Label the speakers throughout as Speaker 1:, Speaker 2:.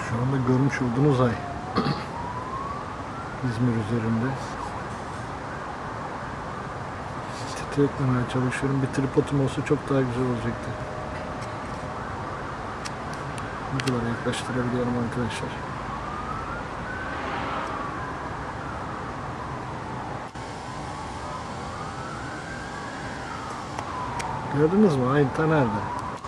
Speaker 1: Şu anda görmüş olduğunuz ay İzmir üzerinde. Titretmemeye çalışıyorum. Bir tripodum olsa çok daha güzel olacaktı. Bu kadar yaklaştırabiliyorum arkadaşlar. Gördünüz mü? Ayınta nerede?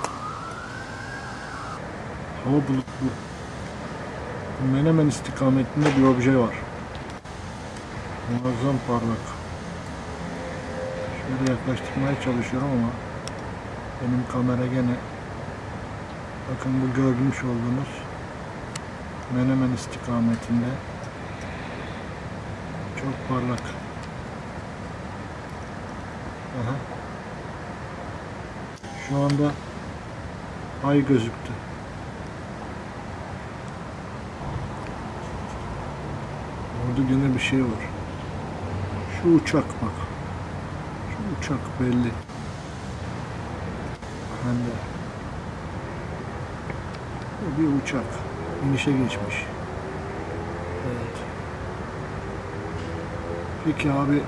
Speaker 1: Hava bulutlu. Menemen istikametinde bir obje var. Muazzam parlak. Şöyle yaklaştırmaya çalışıyorum ama benim kamera gene, bakın bu görmüş olduğunuz Menemen istikametinde çok parlak. Aha. Şu anda ay gözüktü. Orada gene bir şey var. Şu uçak bak. Şu uçak belli. Bende. Bu bir uçak. İnişe geçmiş. Evet. Peki abi.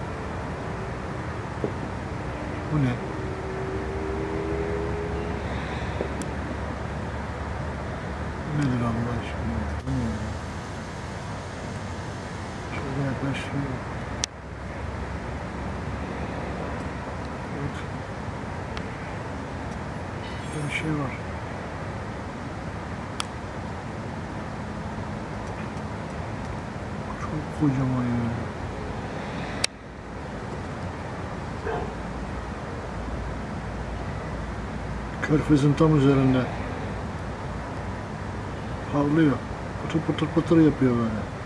Speaker 1: Bu ne? Nedir Allah aşkına? Bu ne ya? Şöyle yaklaşıyor. Evet. Burada bir şey var. Çok kocaman ya. Körfezin tam üzerinde. Havlıyor. Pıtır pıtır pıtır yapıyor böyle.